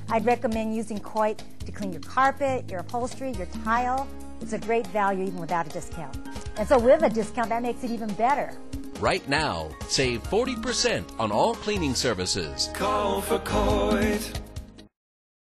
I'd recommend using COIT to clean your carpet, your upholstery, your tile. It's a great value even without a discount. And so with a discount, that makes it even better. Right now, save 40% on all cleaning services. Call for COIT.